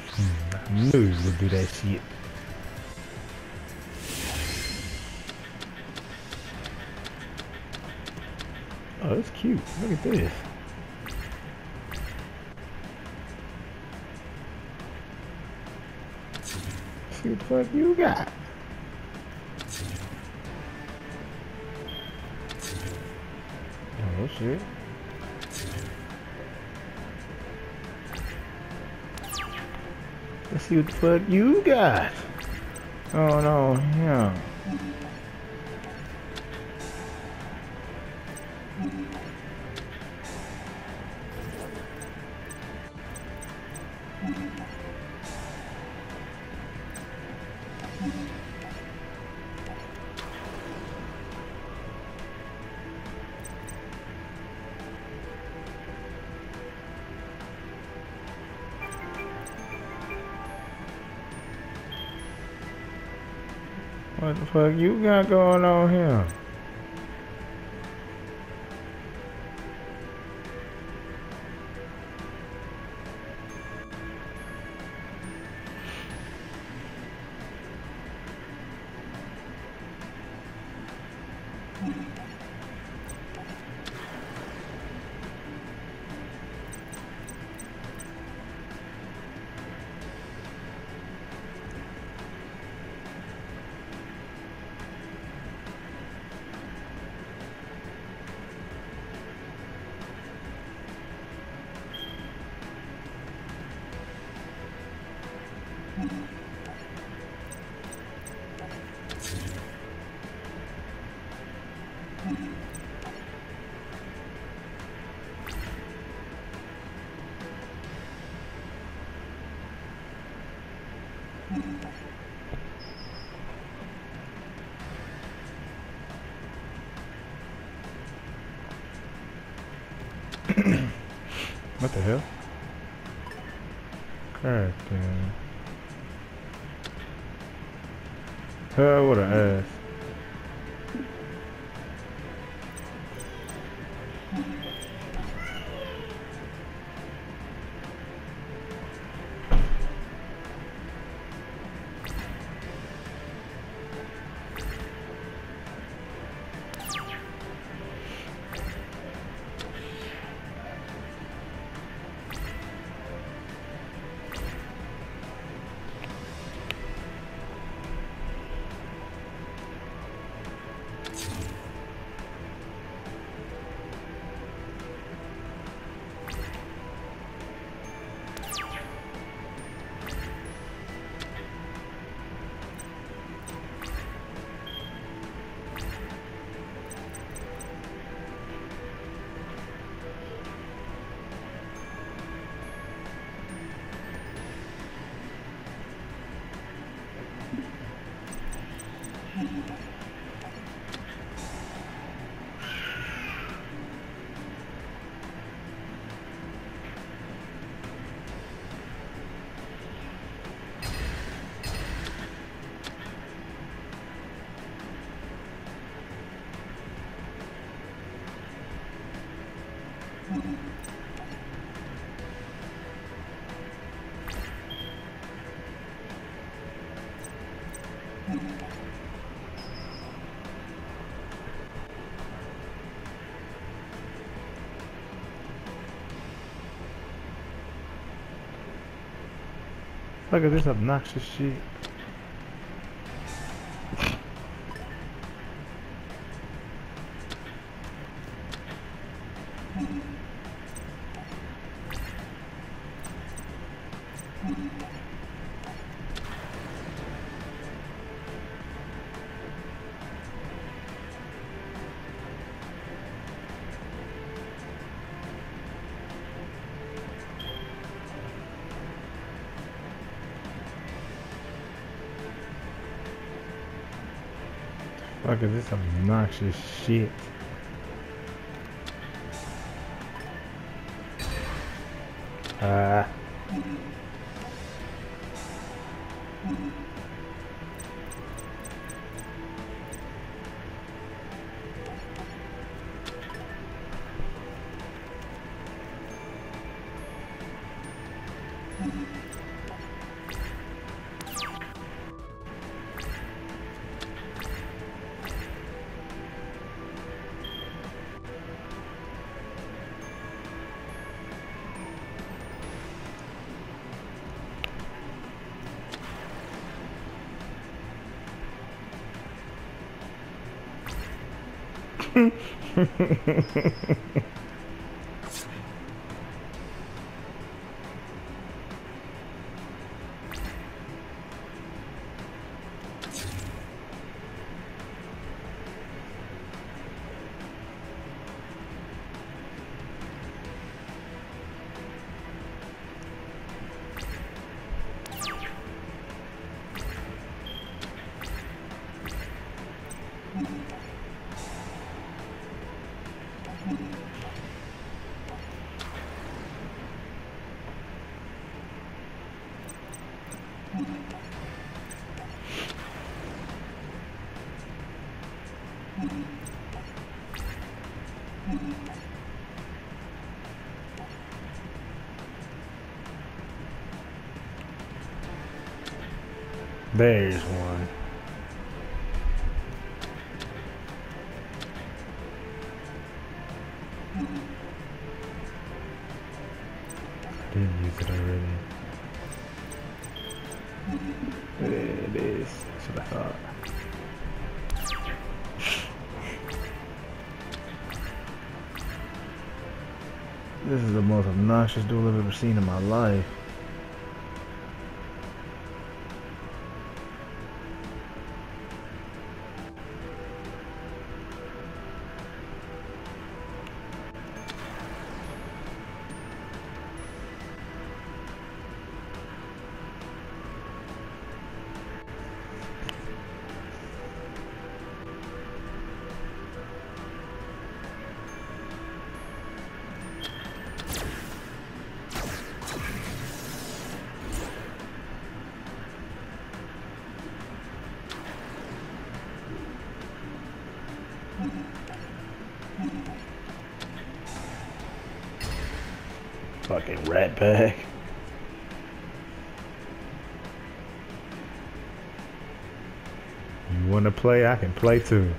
I knew he would do that shit. Oh, that's cute. Look at this. See what the fuck you got. Oh shit. Let's see what the fuck you got. Oh no, yeah. What the fuck you got going on here? What the hell? God damn. Hell, what an ass. Look at this obnoxious shit. Look at this obnoxious shit. Ah. There's one. Didn't use it already. There it is. That's what I thought. This is the most obnoxious duel I've ever seen in my life. Fucking rat bag. You wanna play? I can play too.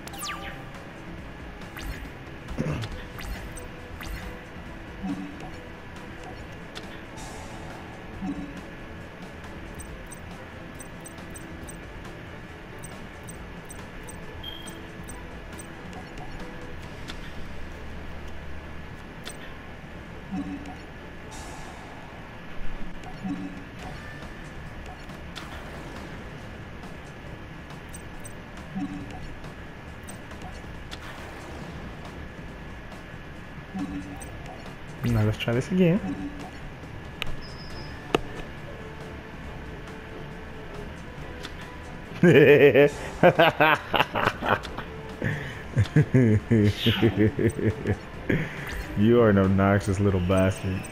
Now let's try this again. You are an obnoxious little bastard.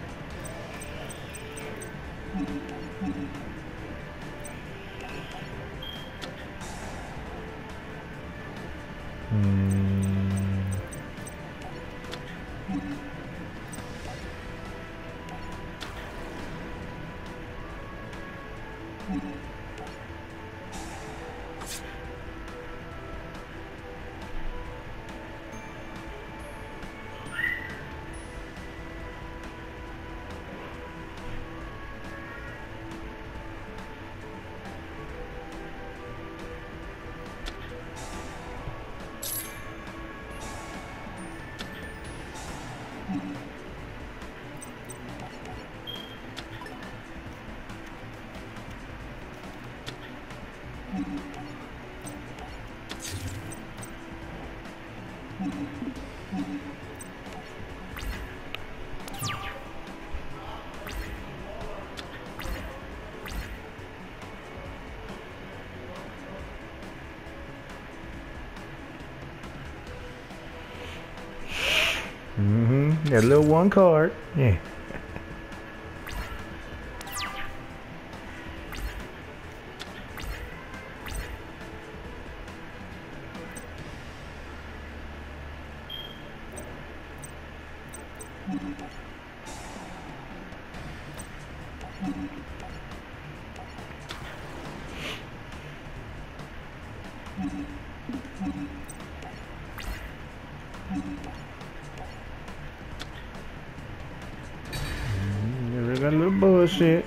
That little one card. Yeah. That little bullshit.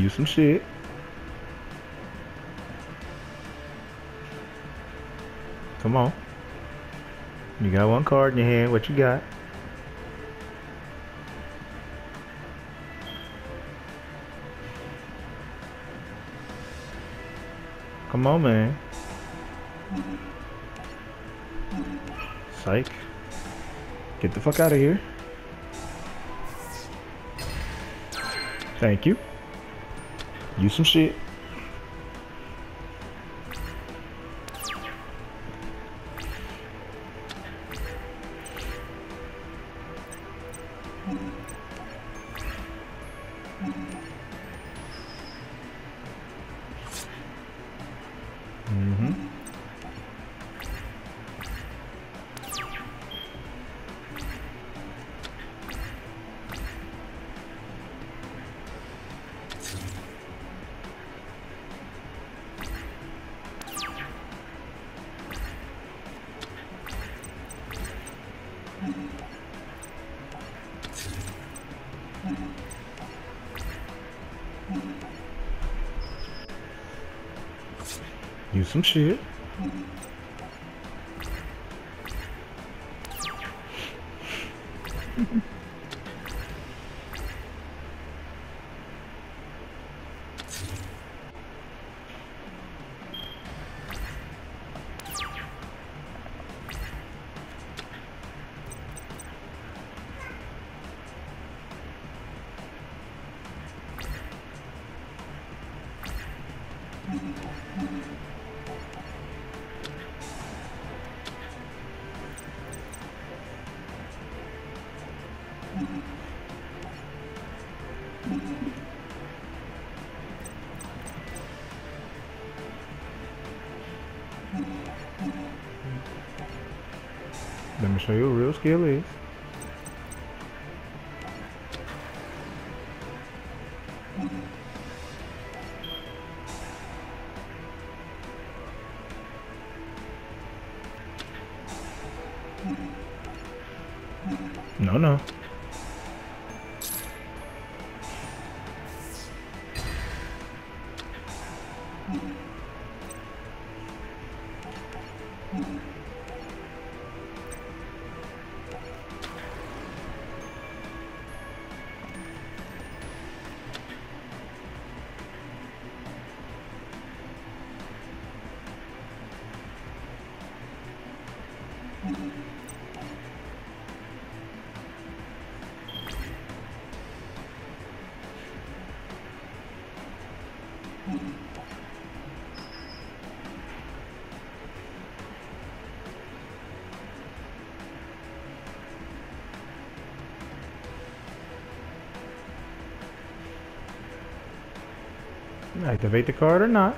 You some shit. Come on. You got one card in your hand. What you got? Come on, man. Psych. Get the fuck out of here. Thank you. You some shit. You some shit. Let me show you what real skill is. No, no. Activate the card or not.